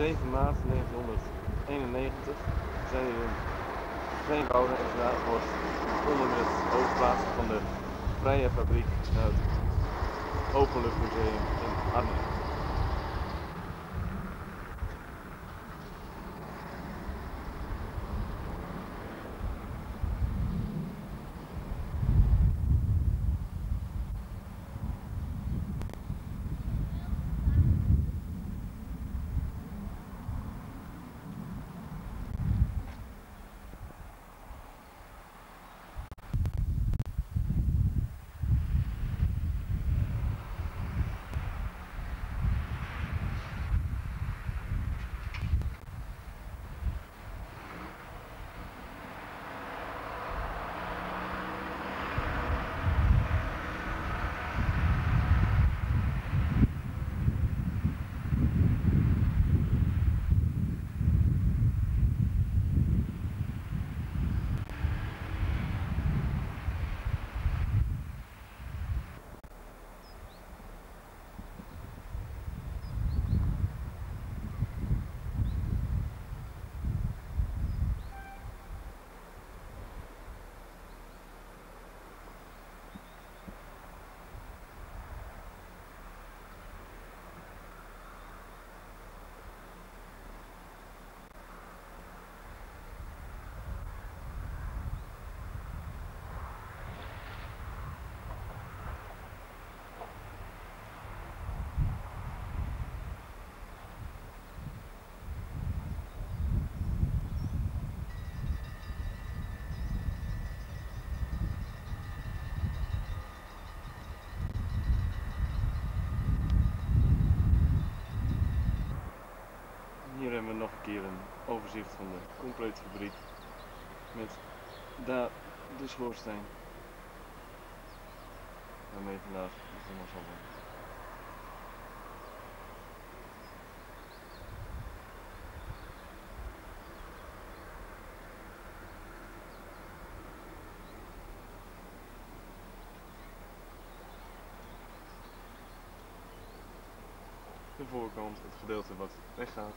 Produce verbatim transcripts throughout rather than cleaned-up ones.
zeven maart negentienhonderdeenennegentig zijn in een steenbouwde extraatborst onder het hoofdplaatsen van de Vrije Fabriek naar het Openluchtmuseum in Arnhem. Hier hebben we nog een keer een overzicht van de complete fabriek met daar de schoorsteen waarmee vandaag begonnen zal worden. De voorkant, het gedeelte wat weggaat.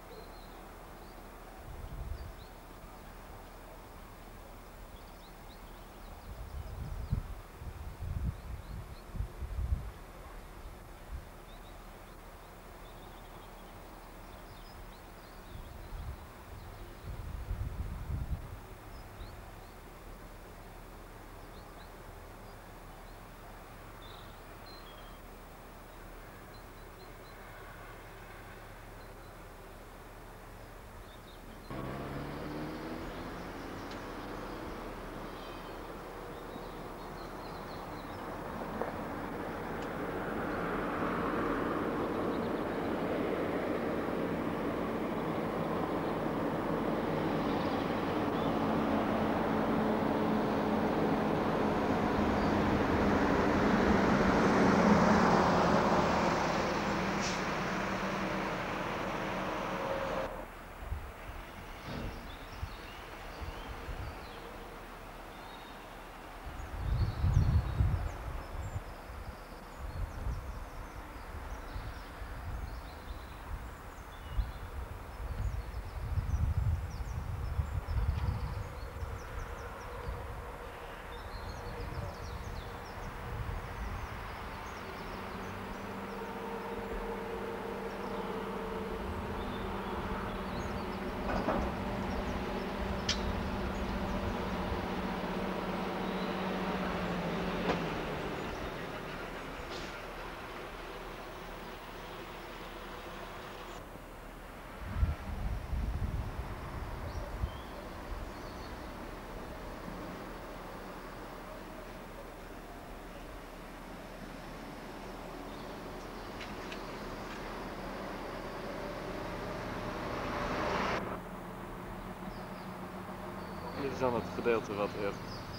Dit is dan het gedeelte wat er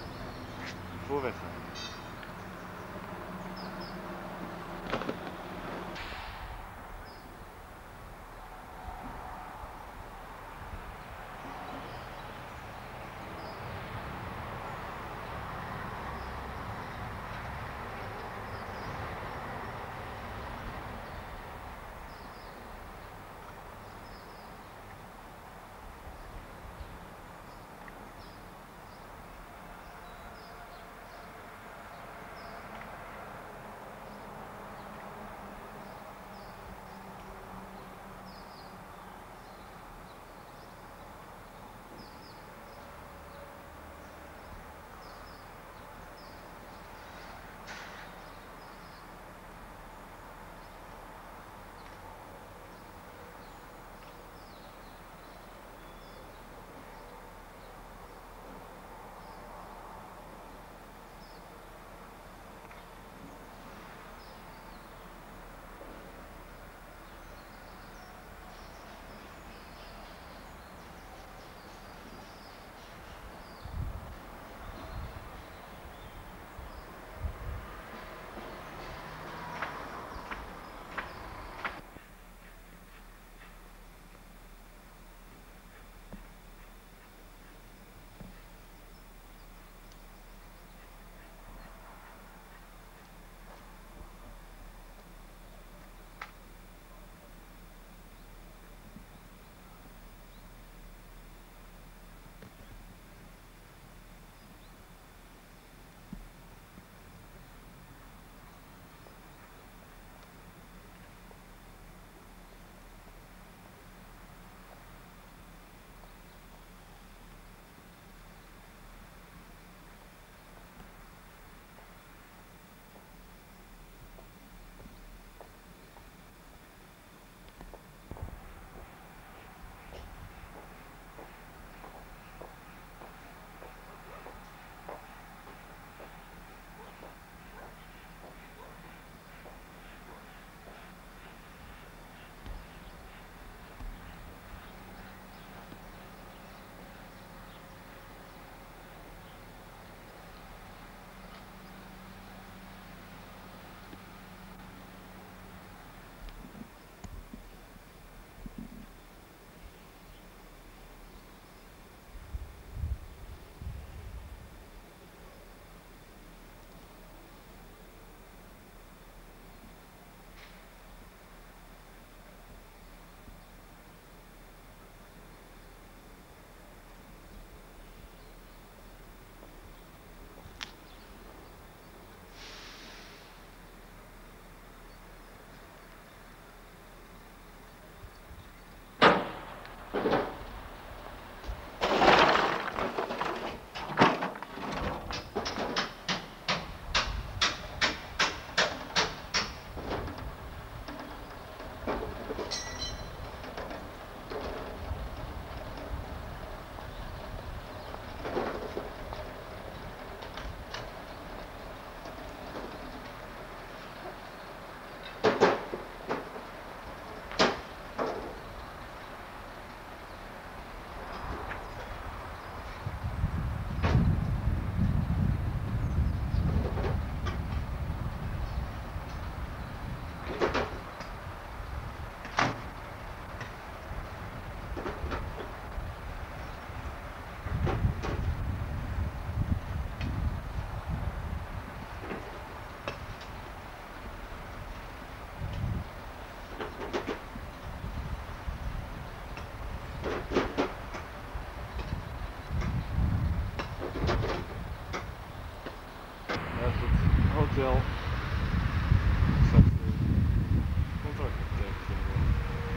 voor weggaat. eventueel straks een contract getekend kunnen worden.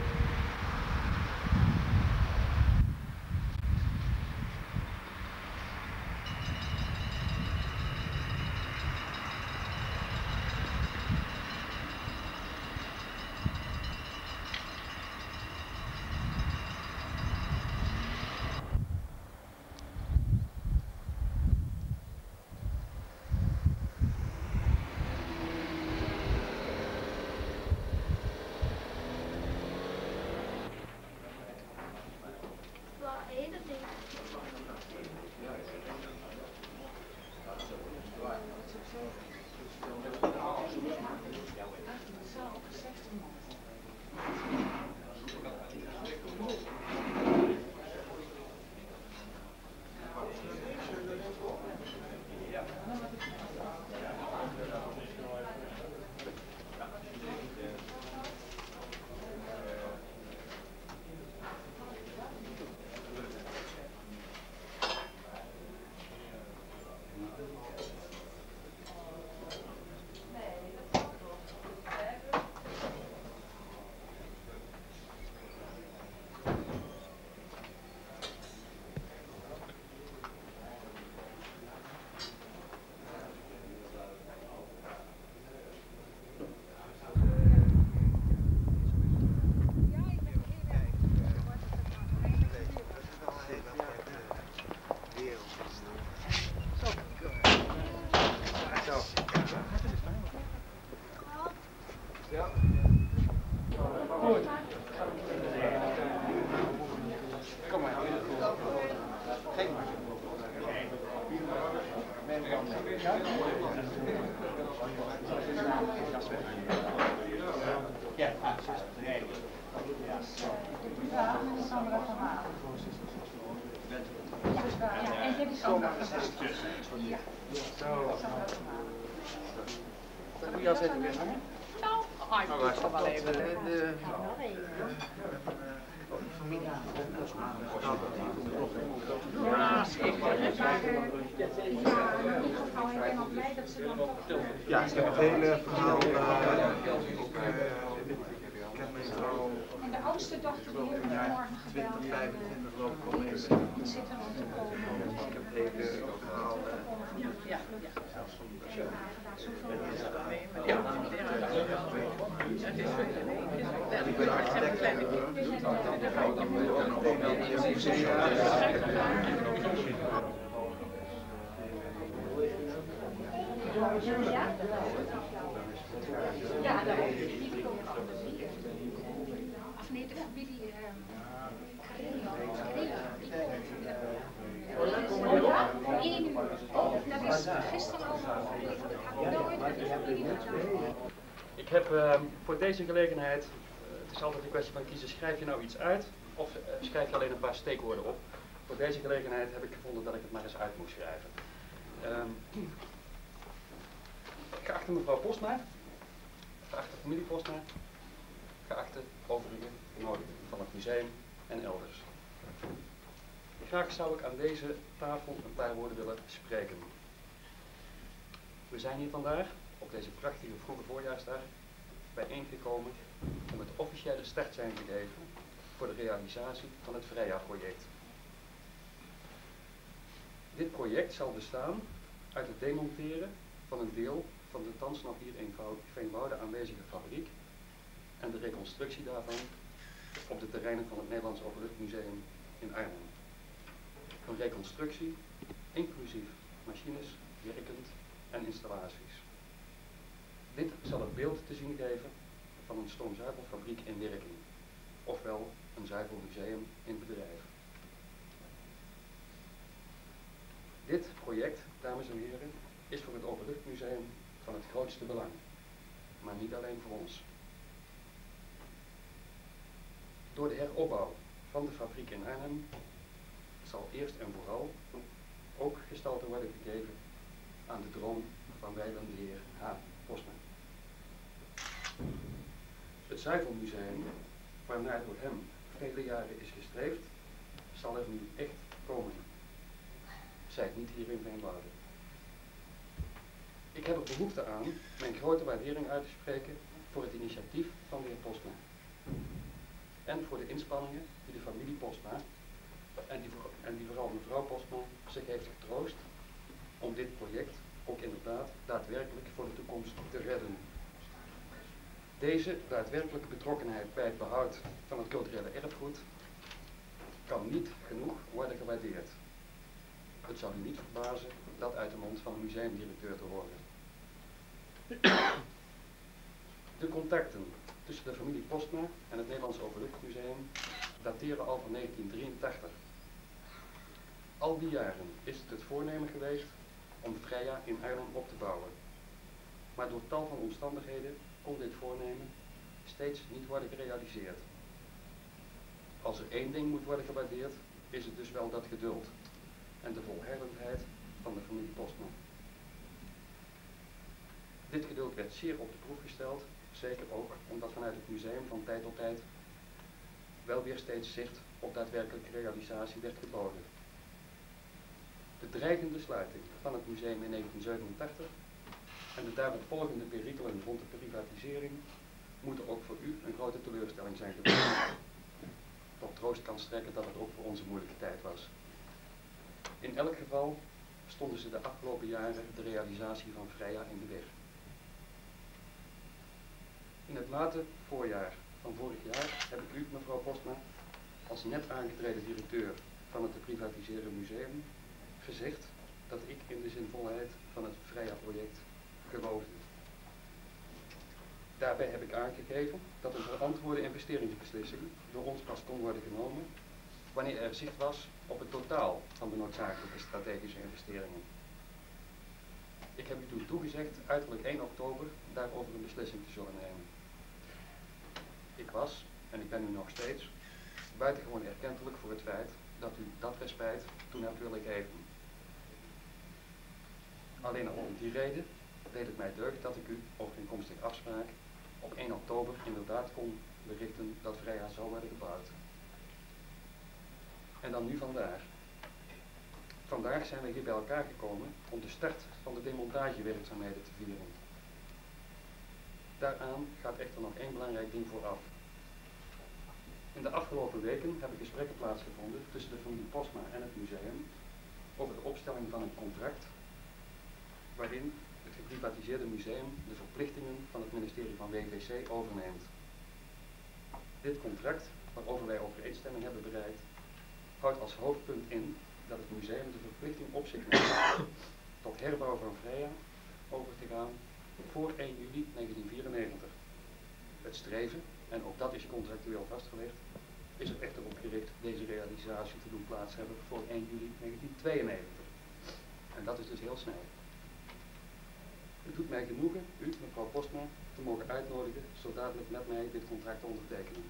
Moet je al zetten weer hangen? Nou, ah, ik moet toch wel even. De, de, familie. Ja, zeker. Ja, ik heb het hele verhaal. Ik heb mijn vrouw. En de oudste dochter die heeft me morgen gebeld. vijfentwintig geloof ik al eens. Die zit er om te komen. Ik heb het hele verhaal. Ja, ja. Ja. Ik ben architect. Ja? Ja, dat of nee, de familie één uur. Dat is gisteren al overgeleverd. Ik had nooit met de familie gedaan. Ik heb uh, voor deze gelegenheid, uh, het is altijd een kwestie van kiezen, schrijf je nou iets uit of uh, schrijf je alleen een paar steekwoorden op. Voor deze gelegenheid heb ik gevonden dat ik het maar eens uit moest schrijven. Um, geachte mevrouw Postma, geachte familie Postma, geachte overige genodigden van het museum en elders. Graag zou ik aan deze tafel een paar woorden willen spreken. We zijn hier vandaag, op deze prachtige vroege voorjaarsdag, bijeengekomen om het officiële startsein te geven voor de realisatie van het Freya-project. Dit project zal bestaan uit het demonteren van een deel van de thans nog hier in Veenwoude aanwezige fabriek en de reconstructie daarvan op de terreinen van het Nederlands Openluchtmuseum in Arnhem. Een reconstructie, inclusief machines, werkend en installaties. Dit zal het beeld te zien geven van een stoomzuivelfabriek in werking, ofwel een zuivelmuseum in bedrijf. Dit project, dames en heren, is voor het Openluchtmuseum van het grootste belang, maar niet alleen voor ons. Door de heropbouw van de fabriek in Arnhem zal eerst en vooral ook gestalte worden gegeven aan de droom van wijlen de heer H. Postma. Het Zuivelmuseum, waarnaar door hem vele jaren is gestreefd, zal er nu echt komen. Zijt niet hier in Veenwoude. Ik heb heb er behoefte aan mijn grote waardering uit te spreken voor het initiatief van de heer Postma. En voor de inspanningen die de familie Postma en die, en die vooral mevrouw Postma zich heeft getroost om dit project ook inderdaad daadwerkelijk voor de toekomst te redden. Deze daadwerkelijke betrokkenheid bij het behoud van het culturele erfgoed kan niet genoeg worden gewaardeerd. Het zal u niet verbazen dat uit de mond van een museumdirecteur te horen. De contacten tussen de familie Postma en het Nederlands Openluchtmuseum dateren al van negentien drieëntachtig. Al die jaren is het het voornemen geweest om Freya in Arnhem op te bouwen. Maar door tal van omstandigheden kon dit voornemen steeds niet worden gerealiseerd. Als er één ding moet worden gewaardeerd, is het dus wel dat geduld en de volhardendheid van de familie Postma. Dit geduld werd zeer op de proef gesteld, zeker ook omdat vanuit het museum van tijd tot tijd wel weer steeds zicht op daadwerkelijke realisatie werd geboden. De dreigende sluiting van het museum in negentien zevenentachtig en de daarop volgende perikelen rond de privatisering moeten ook voor u een grote teleurstelling zijn geweest. Tot troost kan strekken dat het ook voor ons een moeilijke tijd was. In elk geval stonden ze de afgelopen jaren de realisatie van Freya in de weg. In het late voorjaar van vorig jaar heb ik u, mevrouw Postma, als net aangetreden directeur van het te privatiseren museum, gezegd dat ik in de zinvolheid van het Freya-project geloofde. Daarbij heb ik aangegeven dat een verantwoorde investeringsbeslissing door ons pas kon worden genomen wanneer er zicht was op het totaal van de noodzakelijke strategische investeringen. Ik heb u toen toegezegd uiterlijk één oktober daarover een beslissing te zullen nemen. Ik was, en ik ben nu nog steeds, buitengewoon erkentelijk voor het feit dat u dat respijt toen hebt willen geven. Alleen al om die reden deed het mij deugd dat ik u over een komstige afspraak op één oktober inderdaad kon berichten dat Freya zou worden gebouwd. En dan nu vandaag. Vandaag zijn we hier bij elkaar gekomen om de start van de demontagewerkzaamheden te vieren. Daaraan gaat echter nog één belangrijk ding vooraf. In de afgelopen weken hebben gesprekken plaatsgevonden tussen de familie Postma en het museum over de opstelling van een contract waarin het geprivatiseerde museum de verplichtingen van het ministerie van W V C overneemt. Dit contract, waarover wij overeenstemming hebben bereikt, houdt als hoofdpunt in dat het museum de verplichting op zich neemt tot herbouw van Freya over te gaan voor één juli negentien vierennegentig. Het streven, en ook dat is contractueel vastgelegd, is er echter op gericht deze realisatie te doen plaats hebben voor één juli negentien tweeënnegentig. En dat is dus heel snel. Het doet mij genoegen u, mevrouw Postma, te mogen uitnodigen zo dadelijk met mij dit contract te ondertekenen.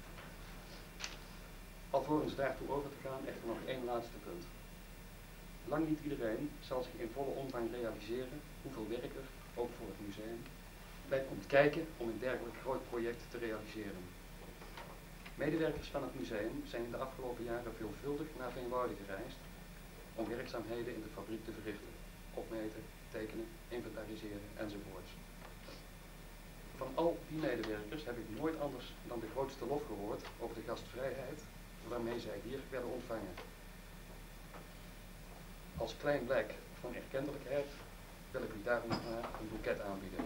Alvorens daartoe over te gaan, echter nog één laatste punt. Lang niet iedereen zal zich in volle omvang realiseren hoeveel werk er, ook voor het museum, bij komt kijken om een dergelijk groot project te realiseren. Medewerkers van het museum zijn in de afgelopen jaren veelvuldig naar Veenwouden gereisd om werkzaamheden in de fabriek te verrichten, opmeten, tekenen, inventariseren enzovoorts. Van al die medewerkers heb ik nooit anders dan de grootste lof gehoord over de gastvrijheid waarmee zij hier werden ontvangen. Als klein blijk van erkentelijkheid wil ik u daarom nog maar een boeket aanbieden.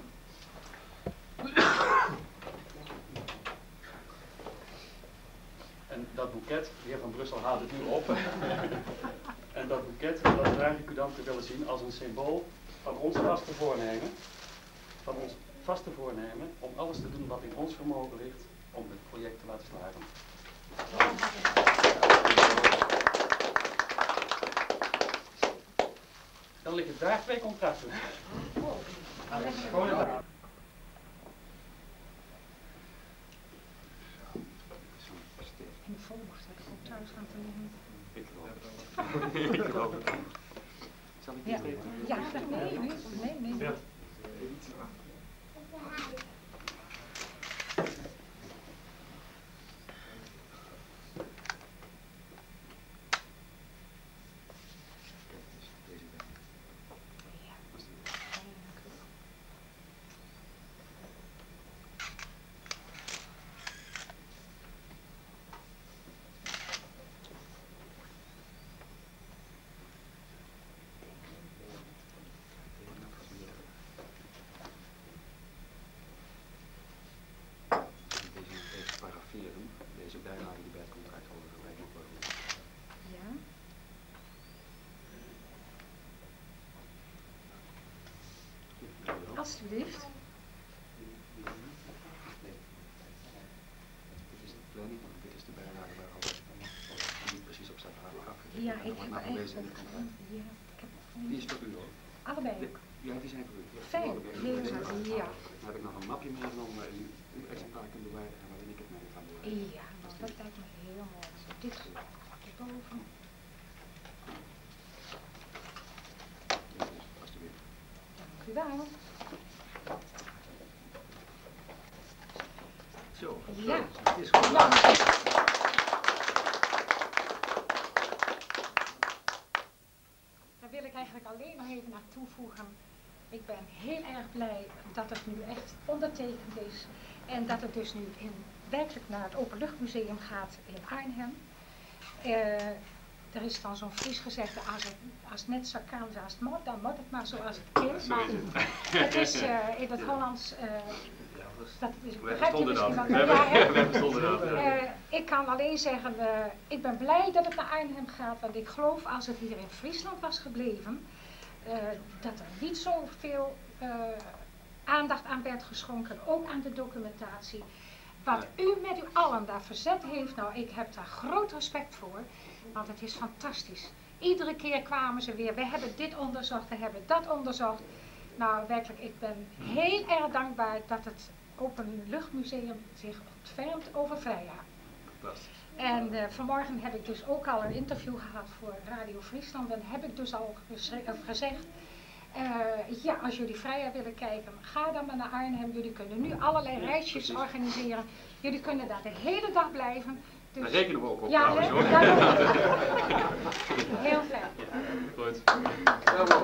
En dat boeket, de heer Van Brussel haalt het nu op. En dat boeket, dat draag ik u dan te willen zien als een symbool van ons vaste voornemen. Van ons vaste voornemen om alles te doen wat in ons vermogen ligt om het project te laten slagen. Dan liggen daar twee contracten. Gewoon een dag. In de volmacht heb ik ook thuis gaan verliezen. Ik geloof het. Ik geloof het. Zal ik Ja, niet weten? ja, nee, nee, nee, nee. Ja. Alsjeblieft. Dit is de planning, dit is de bijlage waar altijd niet precies op staat waar af. Ja, ik heb er echt op. Ja, ik heb Die is voor u hoor. allebei. Ja, die zijn voor u. Fijn, heel goed, ja. Dan heb ik nog een mapje meegenomen waar u uw exemplaar kunt bewaarden en waarin ik het mee van doe. Ja, nou, dat lijkt me heel mooi. Zo, dit erboven. Alsjeblieft. Dank u wel. Zo, Ja. het is goed. Ja. Daar wil ik eigenlijk alleen nog even naar toevoegen. Ik ben heel erg blij dat het nu echt ondertekend is. En dat het dus nu in, werkelijk naar het Openluchtmuseum gaat in Arnhem. Uh, er is dan zo'n Fries gezegde, als het, als het net zo kan als het moet, dan moet het maar zoals het kind. Maar het is uh, in het Hollands... Uh, Dat is, Wij verstonden dat. wel, Wij ja, hè? verstonden dat. Uh, ik kan alleen zeggen, uh, ik ben blij dat het naar Arnhem gaat, want ik geloof als het hier in Friesland was gebleven, uh, dat er niet zoveel uh, aandacht aan werd geschonken, ook aan de documentatie. Wat u met u allen daar verzet heeft, nou ik heb daar groot respect voor, want het is fantastisch. Iedere keer kwamen ze weer, we hebben dit onderzocht, we hebben dat onderzocht. Nou werkelijk, ik ben heel erg dankbaar dat het Openluchtmuseum zich ontfermt over vrijjaar. En uh, vanmorgen heb ik dus ook al een interview gehad voor Radio Friesland en heb ik dus al gezegd, uh, ja, als jullie vrijjaar willen kijken, ga dan maar naar Arnhem. Jullie kunnen nu allerlei reisjes organiseren. Jullie kunnen daar de hele dag blijven. Dus daar rekenen we ook op. Ja, trouwens, hoor. ja, heel fijn. Goed. Bravo.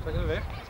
Zijn jullie weg?